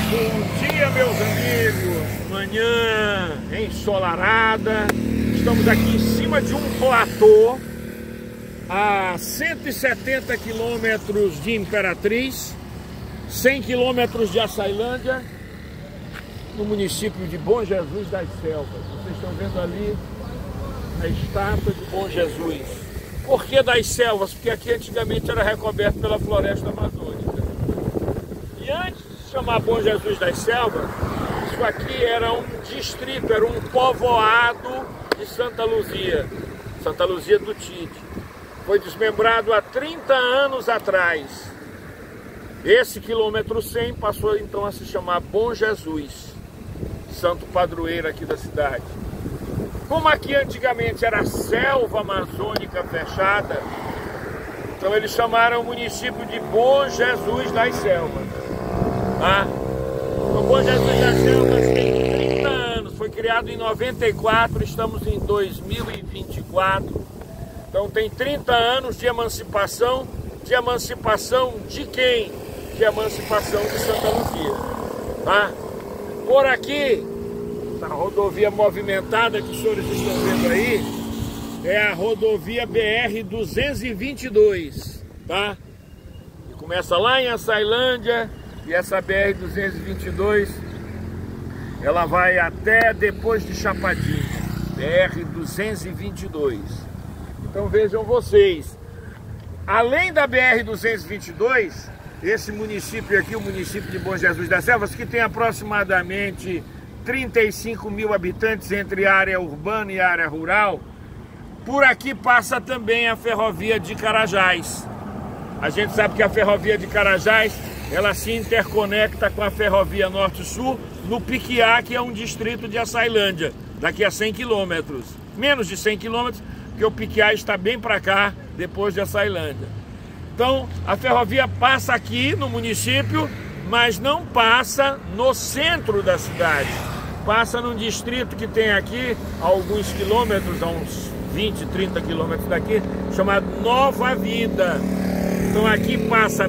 Bom dia, meus amigos. Manhã ensolarada. Estamos aqui em cima de um platô a 170 quilômetros de Imperatriz, 100 quilômetros de Açailândia, no município de Bom Jesus das Selvas. Vocês estão vendo ali a estátua de Bom Jesus. Por que das selvas? Porque aqui antigamente era recoberto pela floresta amazônica. E antes de chamar Bom Jesus das Selvas, isso aqui era um distrito, era um povoado de Santa Luzia do Tite. Foi desmembrado há 30 anos atrás. Esse quilômetro 100 passou então a se chamar Bom Jesus, santo padroeiro aqui da cidade. Como aqui antigamente era selva amazônica fechada, então eles chamaram o município de Bom Jesus das Selvas. O Bom Jesus das Selvas tem 30 anos, foi criado em 94, estamos em 2024. Então tem 30 anos de emancipação de quem? De emancipação de Santa Luzia. Por aqui, a rodovia movimentada que os senhores estão vendo aí, é a rodovia BR-222, tá? E começa lá em Açailândia, e essa BR-222, ela vai até depois de Chapadinha, BR-222. Então vejam vocês, além da BR-222, esse município aqui, o município de Bom Jesus das Selvas, que tem aproximadamente 35 mil habitantes entre área urbana e área rural, por aqui passa também a ferrovia de Carajás. A gente sabe que a ferrovia de Carajás, ela se interconecta com a ferrovia Norte-Sul no Piquiá, que é um distrito de Açailândia, daqui a 100 quilômetros. Menos de 100 quilômetros, porque o Piquiá está bem para cá, depois de Açailândia. Então, a ferrovia passa aqui no município, mas não passa no centro da cidade. Passa num distrito que tem aqui, a alguns quilômetros, a uns 20, 30 quilômetros daqui, chamado Nova Vida. Então aqui passa a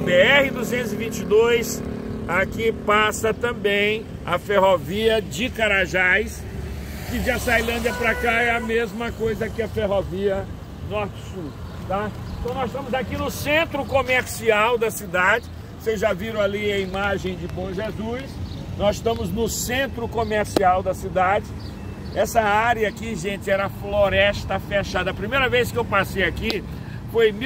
BR-222, aqui passa também a ferrovia de Carajás, que de Açailândia para cá é a mesma coisa que a ferrovia Norte-Sul, tá? Então nós estamos aqui no centro comercial da cidade, vocês já viram ali a imagem de Bom Jesus, nós estamos no centro comercial da cidade. Essa área aqui, gente, era floresta fechada. A primeira vez que eu passei aqui foi em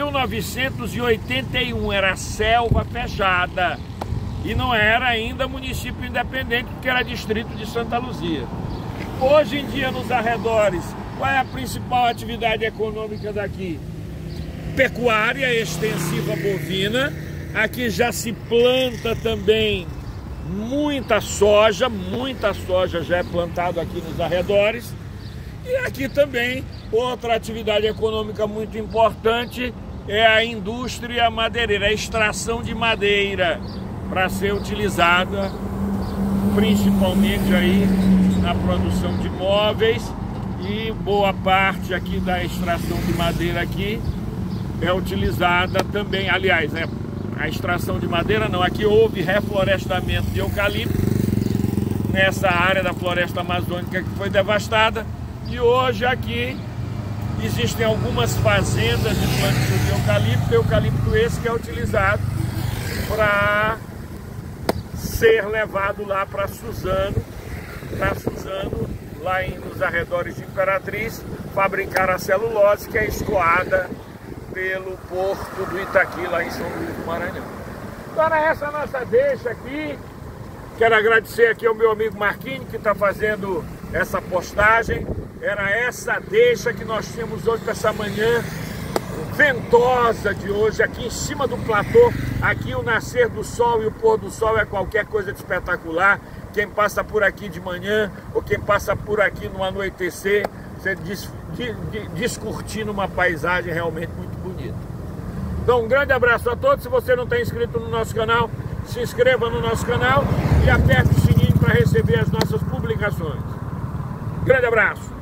1981, era selva fechada. E não era ainda município independente, porque era distrito de Santa Luzia. Hoje em dia, nos arredores, qual é a principal atividade econômica daqui? Pecuária extensiva bovina. Aqui já se planta também muita soja já é plantado aqui nos arredores. E aqui também, outra atividade econômica muito importante é a indústria madeireira, a extração de madeira para ser utilizada principalmente aí na produção de móveis, e boa parte aqui da extração de madeira aqui é utilizada também, aliás, a extração de madeira não, aqui houve reflorestamento de eucalipto nessa área da floresta amazônica que foi devastada. E hoje aqui existem algumas fazendas de plantio de eucalipto esse que é utilizado para ser levado lá para Suzano, lá nos arredores de Imperatriz, fabricar a celulose que é escoada pelo porto do Itaqui, lá em São Luís do Maranhão. Então era essa a nossa deixa aqui. Quero agradecer aqui ao meu amigo Marquinhos, que está fazendo essa postagem. Era essa deixa que nós temos hoje para essa manhã ventosa de hoje, aqui em cima do platô. Aqui o nascer do sol e o pôr do sol é qualquer coisa de espetacular. Quem passa por aqui de manhã ou quem passa por aqui no anoitecer, você descurtindo uma paisagem realmente muito bonita. Então um grande abraço a todos. Se você não está inscrito no nosso canal, se inscreva no nosso canal e aperte o sininho para receber as nossas publicações. Grande abraço!